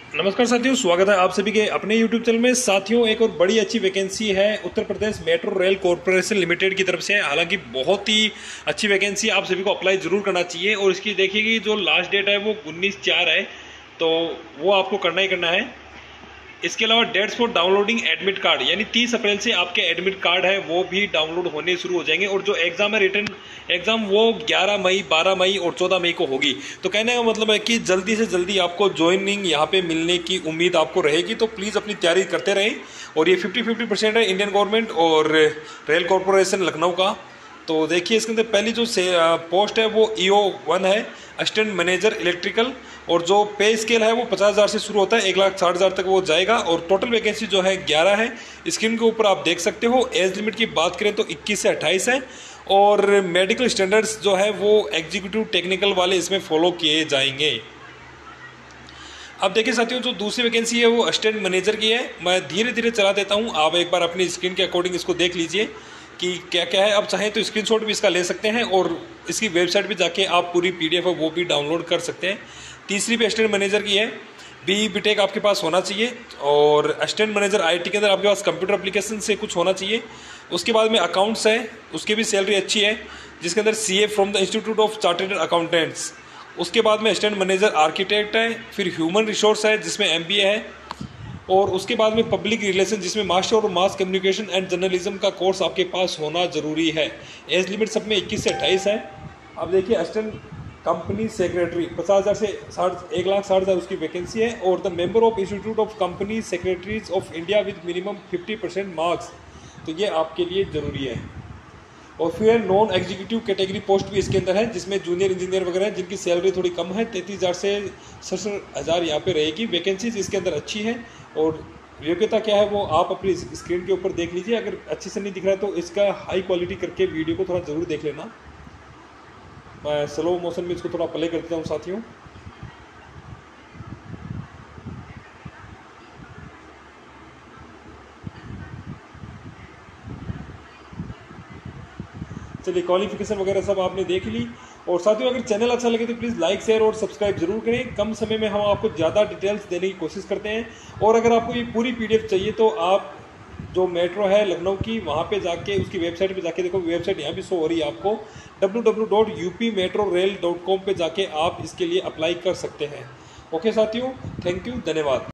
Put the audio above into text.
नमस्कार साथियों, स्वागत है आप सभी के अपने YouTube चैनल में। साथियों, एक और बड़ी अच्छी वैकेंसी है Uttar Pradesh metro rail corporation limited की तरफ से। हालांकि बहुत ही अच्छी वैकेंसी, आप सभी को अप्लाई जरूर करना चाहिए। और इसकी देखिए जो लास्ट डेट है वो 19/4 है, तो वो आपको करना ही करना है। इसके अलावा dates for downloading admit card, यानी 30 अप्रैल से आपके एडमिट कार्ड है वो भी डाउनलोड होने शुरू हो जाएंगे। और जो एग्जाम है, रिटर्न एग्जाम, वो 11 मई, 12 मई और 14 मई को होगी। तो कहने का मतलब है कि जल्दी से जल्दी आपको ज्वाइनिंग यहाँ पे मिलने की उम्मीद आपको रहेगी। तो प्लीज़ अपनी तैयारी करते रहें। और ये 50-50% है इंडियन गवर्नमेंट और रेल कॉरपोरेशन लखनऊ का। तो देखिए इसके अंदर पहली जो पोस्ट है वो EO1 है, असिस्टेंट मैनेजर इलेक्ट्रिकल। और जो पे स्केल है वो 50,000 से शुरू होता है, 1,60,000 तक वो जाएगा। और टोटल वैकेंसी जो है 11 है। स्क्रीन के ऊपर आप देख सकते हो। एज लिमिट की बात करें तो 21 से 28 है। और मेडिकल स्टैंडर्ड्स जो है वो एग्जीक्यूटिव टेक्निकल वाले इसमें फॉलो किए जाएंगे। अब देखिए साथियों, जो दूसरी वैकेंसी है वो असिस्टेंट मैनेजर की है। मैं धीरे धीरे चला देता हूँ, आप एक बार अपनी स्क्रीन के अकॉर्डिंग इसको देख लीजिए कि क्या क्या है। आप चाहें तो स्क्रीनशॉट भी इसका ले सकते हैं और इसकी वेबसाइट पे जाके आप पूरी PDF है वो भी डाउनलोड कर सकते हैं। तीसरी भी असिस्टेंट मैनेजर की है। BE-BTech आपके पास होना चाहिए। और असिस्टेंट मैनेजर IT के अंदर आपके पास कंप्यूटर एप्लीकेशन से कुछ होना चाहिए। उसके बाद में अकाउंट्स है, उसकी भी सैलरी अच्छी है, जिसके अंदर CA from the institute of chartered accountants. उसके बाद में असिस्टेंट मैनेजर आर्किटेक्ट है। फिर ह्यूमन रिसोर्स है जिसमें MBA है। और उसके बाद में पब्लिक रिलेशन जिसमें मास्टर और मास कम्युनिकेशन एंड जर्नलिज्म का कोर्स आपके पास होना जरूरी है। एज लिमिट सब में 21 से 28 है। अब देखिए असिस्टेंट कंपनी सेक्रेटरी 50,000 से 1,60,000 उसकी वैकेंसी है। और the member of institute of company secretaries of India with minimum 50% marks, तो ये आपके लिए ज़रूरी है। और फिर नॉन एग्जीक्यूटिव कैटेगरी पोस्ट भी इसके अंदर है, जिसमें जूनियर इंजीनियर वगैरह हैं जिनकी सैलरी थोड़ी कम है, 33,000 से 67,000 यहाँ पे रहेगी। वैकेंसीज इसके अंदर अच्छी है। और योग्यता क्या है वो आप अपनी स्क्रीन के ऊपर देख लीजिए। अगर अच्छे से नहीं दिख रहा है तो इसका हाई क्वालिटी करके वीडियो को थोड़ा ज़रूर देख लेना। मैं स्लो मोशन में इसको थोड़ा प्ले कर देता हूँ साथियों। चलिए, क्वालिफिकेशन वगैरह सब आपने देख ली। और साथियों, अगर चैनल अच्छा लगे तो प्लीज़ लाइक, शेयर और सब्सक्राइब जरूर करें। कम समय में हम आपको ज़्यादा डिटेल्स देने की कोशिश करते हैं। और अगर आपको ये पूरी PDF चाहिए तो आप जो मेट्रो है लखनऊ की, वहाँ पे जाके उसकी वेबसाइट पे जाके देखो। वेबसाइट यहाँ भी शो हो रही है आपको, www.upmetrorail.com पे जाके आप इसके लिए अप्लाई कर सकते हैं। ओके साथियों, थैंक यू, धन्यवाद।